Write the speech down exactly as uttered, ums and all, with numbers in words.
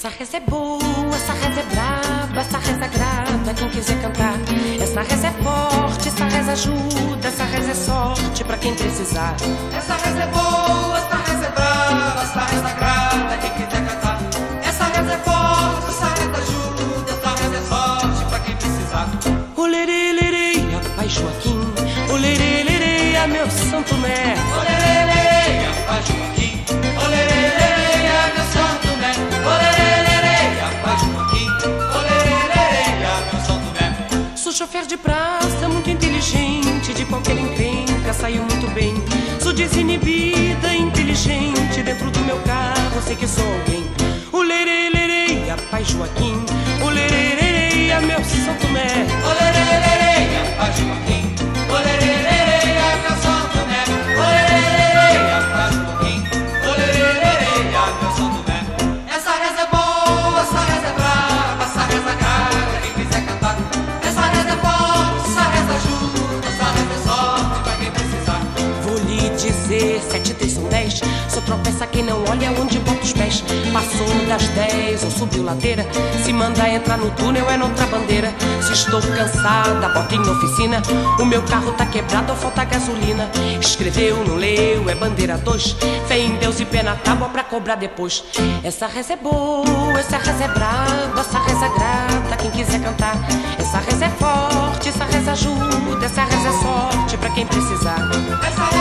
Essa reza é boa, essa reza é braba, essa reza agrada quem quiser cantar. Essa reza é forte, essa reza ajuda, essa reza é sorte pra quem precisar. Essa reza é boa, essa reza é brava, essa reza agrada quem quiser cantar. Essa reza é forte, essa reza ajuda, essa reza é sorte pra quem precisar. O lerê, lerê, Pai Joaquim, o lerê, lerê, meu Santo Tomé. O lerê, lerê, Pai Joaquim, o lerê, lerê, meu Santo Tomé. O lerê, lerê, Pai Joaquim, o lerê, lerê, meu Santo Tomé. Sou chofer de praça, muito inteligente, de qualquer encrenca saiu muito bem. Sou desinibida, inteligente, dentro do meu carro sei que sou alguém. O lerê, lerê, Pai Joaquim, o lerê, lerê, meu Santo Tomé. O lerê, lerê, Pai Joaquim, o lerê, lerê, meu Santo Tomé. O lerê, lerê, Pai Joaquim, o lerê, lerê, meu Santo Tomé. Essa reza é boa, essa reza é brava, essa reza agrada quem quiser cantar. Essa reza é forte, essa reza ajuda, essa reza é sorte pra quem precisar. Vou lhe dizer, sete, três são dez. Só tropeça quem não olha onde bota os pés. Passou das dez ou subiu ladeira. Se mandar entrar no túnel é noutra bandeira. Se estou cansada, bota em oficina. O meu carro tá quebrado ou falta gasolina. Escreveu, não leu, é bandeira dois. Fé em Deus e pé na tábua pra cobrar depois. Essa reza é boa, essa reza é brava, essa reza grata quem quiser cantar. Essa reza é forte, essa reza ajuda, essa reza é sorte pra quem precisar. Essa